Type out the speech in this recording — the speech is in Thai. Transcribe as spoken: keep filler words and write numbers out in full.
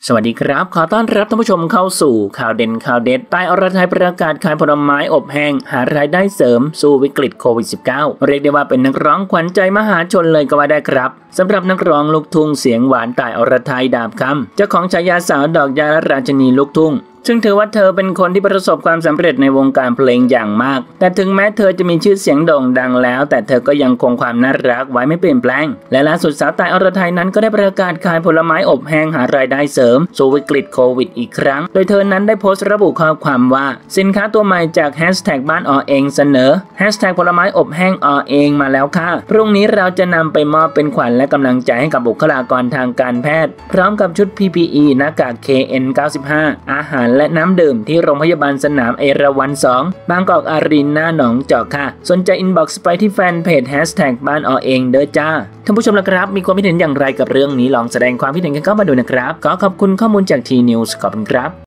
สวัสดีครับขอต้อนรับท่านผู้ชมเข้าสู่ข่าวเด่นข่าวเด็ดใต้อรไทยประกาศขายผลไม้อบแห้งหารายได้เสริมสู้วิกฤตโควิด สิบเก้า เรียกได้ว่าเป็นนักร้องขวัญใจมหาชนเลยก็ว่าได้ครับสำหรับนักร้องลูกทุ่งเสียงหวานต่ายอรไทยดาบคำเจ้าของฉายาสาวดอกยาและราชินีลูกทุ่งซึ่งถือว่าเธอเป็นคนที่ประสบความสำเร็จในวงการเพลงอย่างมากแต่ถึงแม้เธอจะมีชื่อเสียงโด่งดังแล้วแต่เธอก็ยังคงความน่ารักไว้ไม่เปลี่ยนแปลงและล่าสุดสาวต่ายอรไทยนั้นก็ได้ประกาศขายผลไม้อบแห้งหารายได้เสริมสู้วิกฤตโควิดอีกครั้งโดยเธอนั้นได้โพสต์ระบุข้อความว่าสินค้าตัวใหม่จากแฮชแท็กบ้านอเองเสนอแฮชแท็กผลไม้อบแห้งอเองมาแล้วค่ะพรุ่งนี้เราจะนำไปมอบเป็นขวัญและกำลังใจให้กับบุคลากรทางการแพทย์พร้อมกับชุด พี พี อี หน้ากาก เค เอ็น เก้าสิบห้า อาหารและน้ำดื่มที่โรงพยาบาลสนามเอราวัณสองบางกอกอารีนาหนองจอกค่ะสนใจอินบ็อกซ์ไปที่แฟนเพจแฮชแท็กบ้านอเองเด้อจ้าท่านผู้ชมละครับมีความคิดเห็นอย่างไรกับเรื่องนี้ลองแสดงความคิดเห็นกันเข้ามาดูนะครับขอขอบคุณข้อมูลจากทีนิวส์ขอบคุณครับ